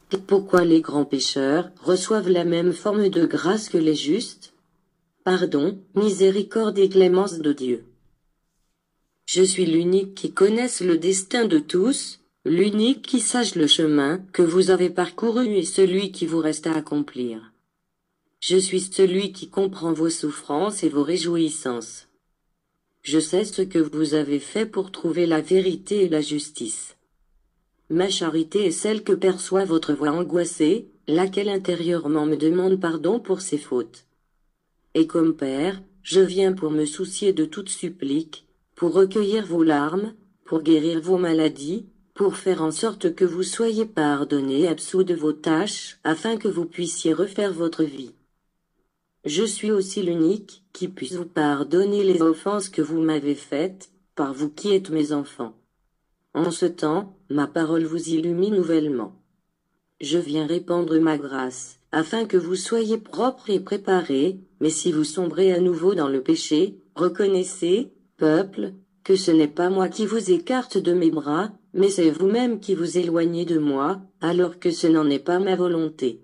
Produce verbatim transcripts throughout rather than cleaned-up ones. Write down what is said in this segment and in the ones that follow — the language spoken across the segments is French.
Pourquoi les grands pécheurs reçoivent la même forme de grâce que les justes? Pardon, miséricorde et clémence de Dieu. Je suis l'unique qui connaisse le destin de tous, l'unique qui sache le chemin que vous avez parcouru et celui qui vous reste à accomplir. Je suis celui qui comprend vos souffrances et vos réjouissances. Je sais ce que vous avez fait pour trouver la vérité et la justice. Ma charité est celle que perçoit votre voix angoissée, laquelle intérieurement me demande pardon pour ses fautes. Et comme Père, je viens pour me soucier de toute supplique, pour recueillir vos larmes, pour guérir vos maladies, pour faire en sorte que vous soyez pardonnés et absous de vos tâches, afin que vous puissiez refaire votre vie. Je suis aussi l'unique qui puisse vous pardonner les offenses que vous m'avez faites, par vous qui êtes mes enfants. En ce temps, ma parole vous illumine nouvellement. Je viens répandre ma grâce, afin que vous soyez propres et préparés, mais si vous sombrez à nouveau dans le péché, reconnaissez, peuple, que ce n'est pas moi qui vous écarte de mes bras, mais c'est vous-même qui vous éloignez de moi, alors que ce n'en est pas ma volonté.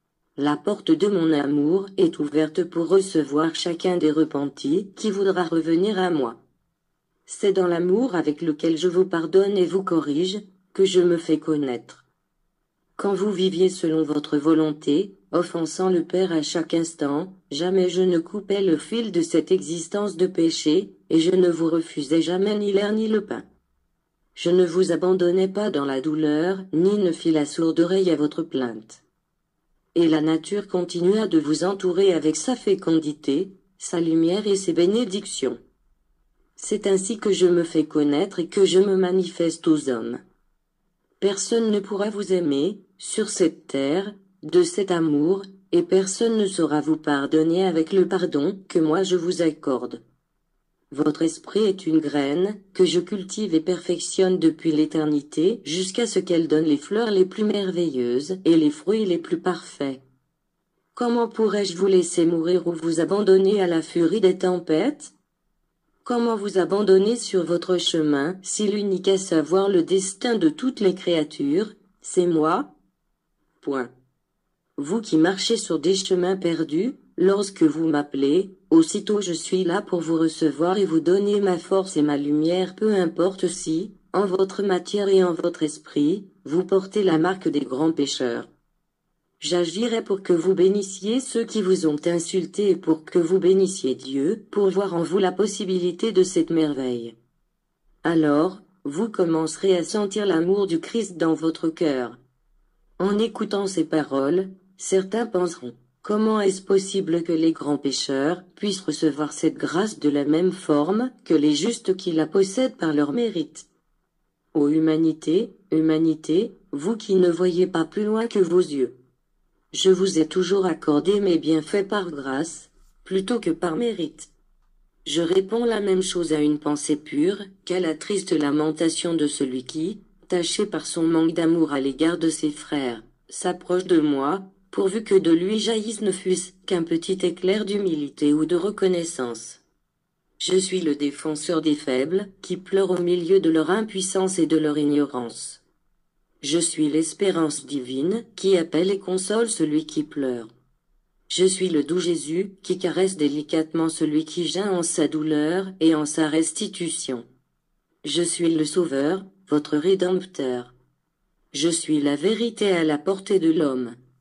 La porte de mon amour est ouverte pour recevoir chacun des repentis qui voudra revenir à moi. C'est dans l'amour avec lequel je vous pardonne et vous corrige, que je me fais connaître. Quand vous viviez selon votre volonté, offensant le Père à chaque instant, jamais je ne coupais le fil de cette existence de péché, et je ne vous refusais jamais ni l'air ni le pain. Je ne vous abandonnais pas dans la douleur, ni ne fis la sourde oreille à votre plainte. Et la nature continua de vous entourer avec sa fécondité, sa lumière et ses bénédictions. C'est ainsi que je me fais connaître et que je me manifeste aux hommes. Personne ne pourra vous aimer, sur cette terre, de cet amour, et personne ne saura vous pardonner avec le pardon que moi je vous accorde. Votre esprit est une graine, que je cultive et perfectionne depuis l'éternité, jusqu'à ce qu'elle donne les fleurs les plus merveilleuses et les fruits les plus parfaits. Comment pourrais-je vous laisser mourir ou vous abandonner à la furie des tempêtes? Comment vous abandonner sur votre chemin, si l'unique à savoir le destin de toutes les créatures, c'est moi? Point. Vous qui marchez sur des chemins perdus, lorsque vous m'appelez, aussitôt je suis là pour vous recevoir et vous donner ma force et ma lumière, peu importe si, en votre matière et en votre esprit, vous portez la marque des grands pécheurs. J'agirai pour que vous bénissiez ceux qui vous ont insulté et pour que vous bénissiez Dieu, pour voir en vous la possibilité de cette merveille. Alors, vous commencerez à sentir l'amour du Christ dans votre cœur. En écoutant ces paroles, certains penseront, comment est-ce possible que les grands pécheurs puissent recevoir cette grâce de la même forme que les justes qui la possèdent par leur mérite? Ô humanité, humanité, vous qui ne voyez pas plus loin que vos yeux. Je vous ai toujours accordé mes bienfaits par grâce, plutôt que par mérite. Je réponds la même chose à une pensée pure, qu'à la triste lamentation de celui qui, taché par son manque d'amour à l'égard de ses frères, s'approche de moi, pourvu que de lui jaillisse ne fût-ce qu'un petit éclair d'humilité ou de reconnaissance. Je suis le défenseur des faibles, qui pleurent au milieu de leur impuissance et de leur ignorance. Je suis l'espérance divine, qui appelle et console celui qui pleure. Je suis le doux Jésus, qui caresse délicatement celui qui geint en sa douleur et en sa restitution. Je suis le Sauveur, votre Rédempteur. Je suis la vérité à la portée de l'homme,